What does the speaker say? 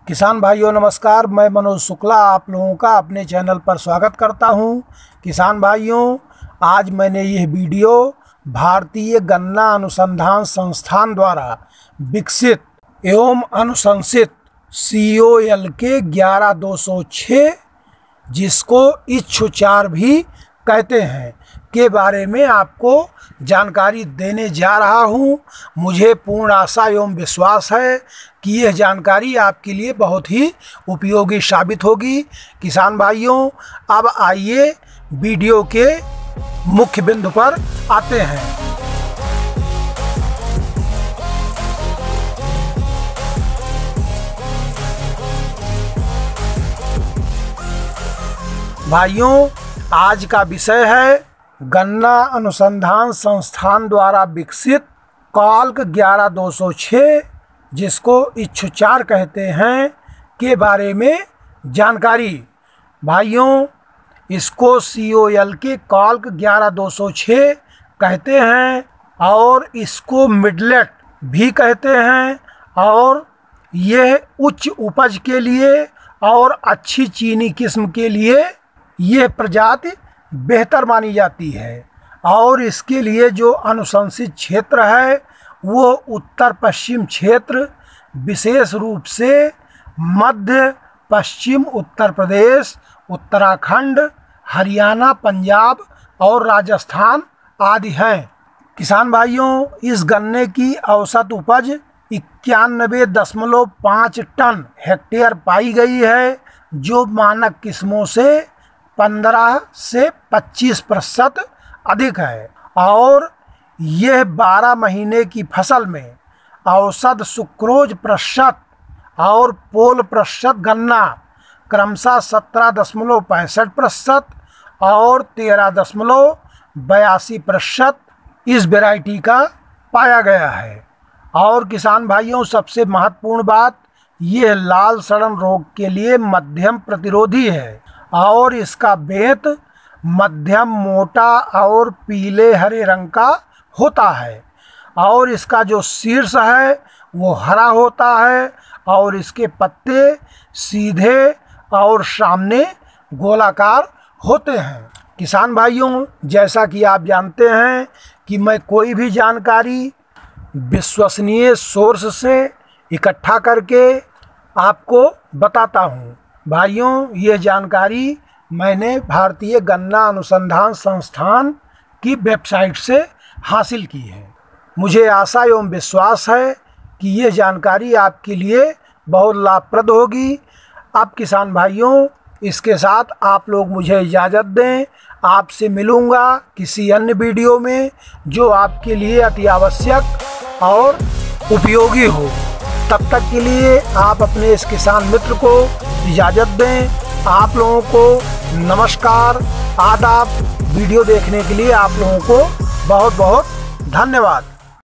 किसान भाइयों नमस्कार। मैं मनोज शुक्ला आप लोगों का अपने चैनल पर स्वागत करता हूं। किसान भाइयों, आज मैंने यह वीडियो भारतीय गन्ना अनुसंधान संस्थान द्वारा विकसित एवं अनुशंसित COL के 11206 जिसको इच्छुचार भी कहते हैं के बारे में आपको जानकारी देने जा रहा हूं। मुझे पूर्ण आशा एवं विश्वास है कि यह जानकारी आपके लिए बहुत ही उपयोगी साबित होगी। किसान भाइयों, अब आइए वीडियो के मुख्य बिंदु पर आते हैं। भाइयों, आज का विषय है गन्ना अनुसंधान संस्थान द्वारा विकसित COL 11206 जिसको इच्छुचार कहते हैं के बारे में जानकारी। भाइयों, इसको COL के COL 11206 कहते हैं और इसको मिडलेट भी कहते हैं और यह उच्च उपज के लिए और अच्छी चीनी किस्म के लिए यह प्रजाति बेहतर मानी जाती है। और इसके लिए जो अनुशंसित क्षेत्र है वो उत्तर पश्चिम क्षेत्र, विशेष रूप से मध्य पश्चिम उत्तर प्रदेश, उत्तराखंड, हरियाणा, पंजाब और राजस्थान आदि हैं। किसान भाइयों, इस गन्ने की औसत उपज 91.5 टन हेक्टेयर पाई गई है, जो मानक किस्मों से 15 से 25% अधिक है। और यह 12 महीने की फसल में औसत सुक्रोज प्रतिशत और पोल प्रतिशत गन्ना क्रमशः 17.65% और 13.82% इस वैरायटी का पाया गया है। और किसान भाइयों, सबसे महत्वपूर्ण बात, यह लाल सड़न रोग के लिए मध्यम प्रतिरोधी है और इसका बेंत मध्यम मोटा और पीले हरे रंग का होता है और इसका जो शीर्ष है वो हरा होता है और इसके पत्ते सीधे और सामने गोलाकार होते हैं। किसान भाइयों, जैसा कि आप जानते हैं कि मैं कोई भी जानकारी विश्वसनीय सोर्स से इकट्ठा करके आपको बताता हूँ। भाइयों, ये जानकारी मैंने भारतीय गन्ना अनुसंधान संस्थान की वेबसाइट से हासिल की है। मुझे आशा एवं विश्वास है कि ये जानकारी आपके लिए बहुत लाभप्रद होगी। अब किसान भाइयों, इसके साथ आप लोग मुझे इजाज़त दें। आपसे मिलूँगा किसी अन्य वीडियो में जो आपके लिए अति आवश्यक और उपयोगी हो। तब तक के लिए आप अपने इस किसान मित्र को इजाज़त दें। आप लोगों को नमस्कार, आदाब। वीडियो देखने के लिए आप लोगों को बहुत बहुत धन्यवाद।